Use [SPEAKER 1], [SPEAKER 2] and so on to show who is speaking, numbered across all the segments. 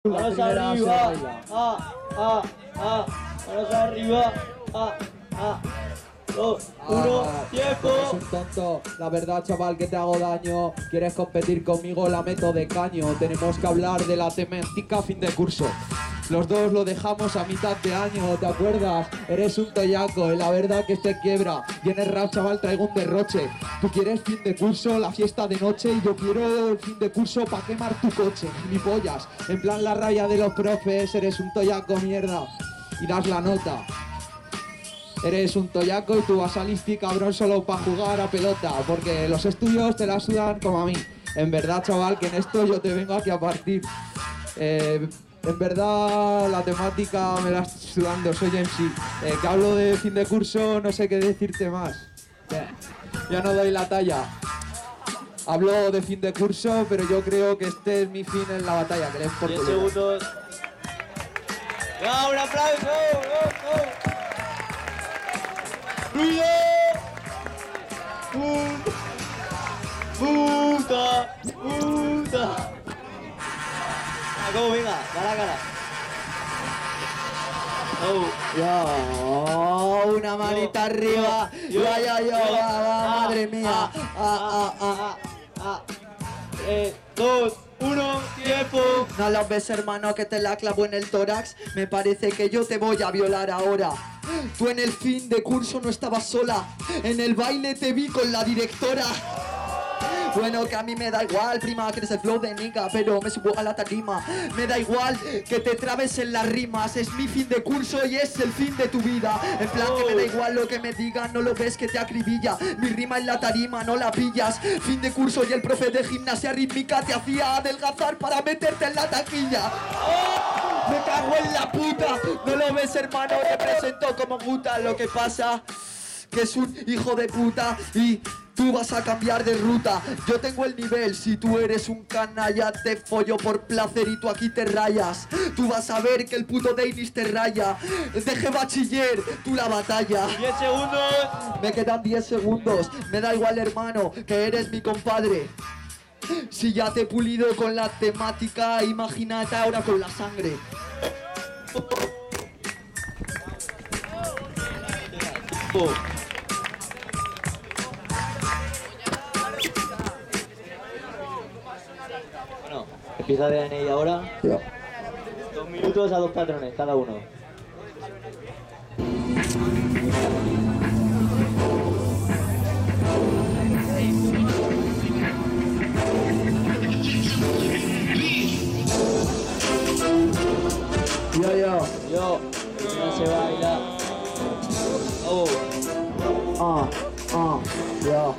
[SPEAKER 1] Manos arriba, manos arriba, 2, 1, tiempo.
[SPEAKER 2] Eres un tonto, la verdad chaval que te hago daño. Quieres competir conmigo, la meto de caño. Tenemos que hablar de la temática fin de curso. Los dos lo dejamos a mitad de año, ¿te acuerdas? Eres un toyaco, y la verdad que te quiebra. Vienes rap, chaval, traigo un derroche. Tú quieres fin de curso, la fiesta de noche, y yo quiero el fin de curso pa' quemar tu coche, gilipollas. En plan la raya de los profes, eres un toyaco, mierda. Y das la nota. Eres un toyaco y tú vas a listi, cabrón, solo pa' jugar a pelota. Porque los estudios te la sudan como a mí. En verdad, chaval, que en esto yo te vengo aquí a partir. En verdad, la temática me la estoy sudando, soy MC. Que hablo de fin de curso, no sé qué decirte más. Ya no doy la talla. Hablo de fin de curso, pero yo creo que este es mi fin en la batalla. Que les
[SPEAKER 1] 10 segundos. ¡Ya, un aplauso! ¡Ruido! ¡Puta! ¿Cómo venga? Da la cara.
[SPEAKER 2] Una manita arriba. Madre mía.
[SPEAKER 1] 3, 2, 1, tiempo.
[SPEAKER 2] No lo ves, hermano, que te la clavo en el tórax. Me parece que yo te voy a violar ahora. Tú en el fin de curso no estabas sola. En el baile te vi con la directora. Bueno, que a mí me da igual, prima, que eres el flow de nigga, pero me subo a la tarima. Me da igual que te trabes en las rimas. Es mi fin de curso y es el fin de tu vida. En plan que me da igual lo que me digan. No lo ves que te acribilla. Mi rima en la tarima, no la pillas. Fin de curso y el profe de gimnasia rítmica te hacía adelgazar para meterte en la taquilla. Me cago en la puta. No lo ves, hermano, te presento como puta. Lo que pasa que es un hijo de puta y tú vas a cambiar de ruta. Yo tengo el nivel, si tú eres un canalla te follo por placer y tú aquí te rayas. Tú vas a ver que el puto Deinis te raya. Deje bachiller, tú la batalla.
[SPEAKER 1] 10 segundos.
[SPEAKER 2] Me quedan 10 segundos. Me da igual, hermano, que eres mi compadre. Si ya te he pulido con la temática, imagínate ahora con la sangre.
[SPEAKER 1] Bueno, empieza DNI ahora. 2 minutos a 2 patrones, cada uno. Yo, no se baila.
[SPEAKER 2] Yo.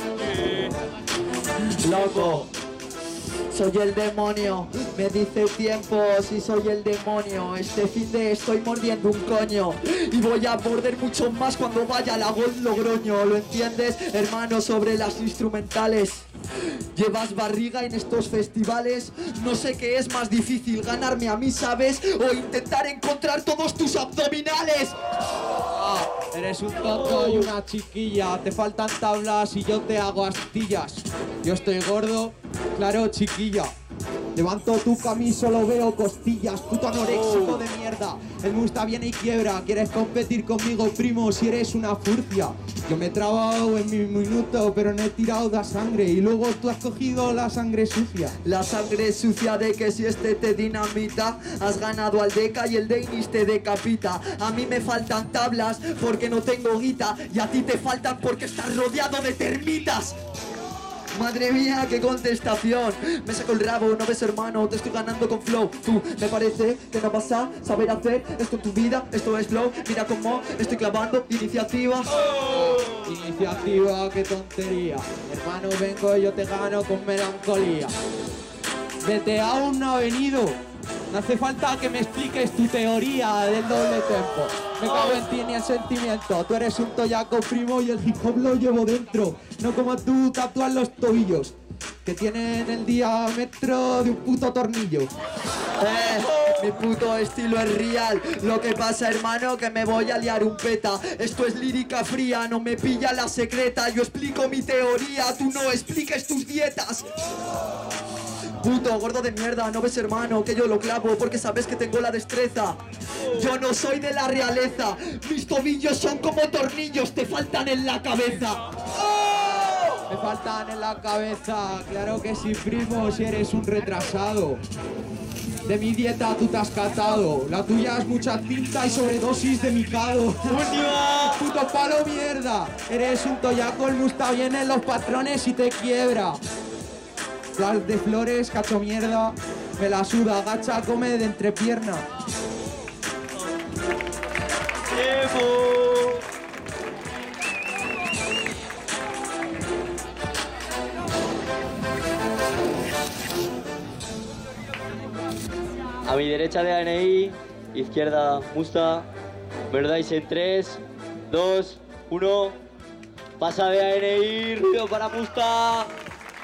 [SPEAKER 2] Loco. Soy el demonio, me dice tiempo si soy el demonio. Este fin de estoy mordiendo un coño y voy a morder mucho más cuando vaya a la Gol Logroño. ¿Lo entiendes, hermano? Sobre las instrumentales. Llevas barriga en estos festivales. No sé qué es más difícil, ganarme a mí, ¿sabes? O intentar encontrar todos tus abdominales. Eres un tonto y una chiquilla. Te faltan tablas y yo te hago astillas. Yo estoy gordo, claro, chiquilla. Levanto tu camisa, solo veo costillas. Puto anoréxico de mierda. El Musta viene y quiebra. ¿Quieres competir conmigo, primo? Si eres una furcia. Yo me he trabado en mi minuto, pero no he tirado la sangre. Y luego tú has cogido la sangre sucia. La sangre sucia de que si este te dinamita, has ganado al Deca y el Deinis te decapita. A mí me faltan tablas porque no tengo guita. Y a ti te faltan porque estás rodeado de termitas. Madre mía, qué contestación. Me saco el rabo, no ves, hermano, te estoy ganando con flow. Tú, me parece que no vas a saber hacer esto en tu vida. Esto es flow, mira cómo estoy clavando iniciativa. Iniciativa, qué tontería. Hermano, vengo, yo te gano con melancolía. Vete, aún no ha venido. No hace falta que me expliques tu teoría del doble tempo. Me cago en ti ni en sentimiento. Tú eres un toyaco, primo, y el hip hop lo llevo dentro. No como tú tatúas los tobillos, que tienen el diámetro de un puto tornillo. Mi puto estilo es real. Lo que pasa, hermano, que me voy a liar un peta. Esto es lírica fría, no me pilla la secreta. Yo explico mi teoría, tú no expliques tus dietas. Puto gordo de mierda, no ves hermano que yo lo clavo porque sabes que tengo la destreza. Yo no soy de la realeza, mis tobillos son como tornillos, te faltan en la cabeza.
[SPEAKER 3] Me faltan en la cabeza, claro que sí, primo, si eres un retrasado. De mi dieta tú te has catado, la tuya es mucha tinta y sobredosis de micado.
[SPEAKER 1] ¡Última!
[SPEAKER 3] Puto palo mierda, eres un toyaco, el musta vienen los patrones y te quiebra. Las de flores, cacho mierda, me la suda, agacha, come de entrepierna.
[SPEAKER 1] ¡Tiempo! A mi derecha de ANI, izquierda Musta, me lo dais en 3, 2, 1, pasa de ANI, ruido para Musta.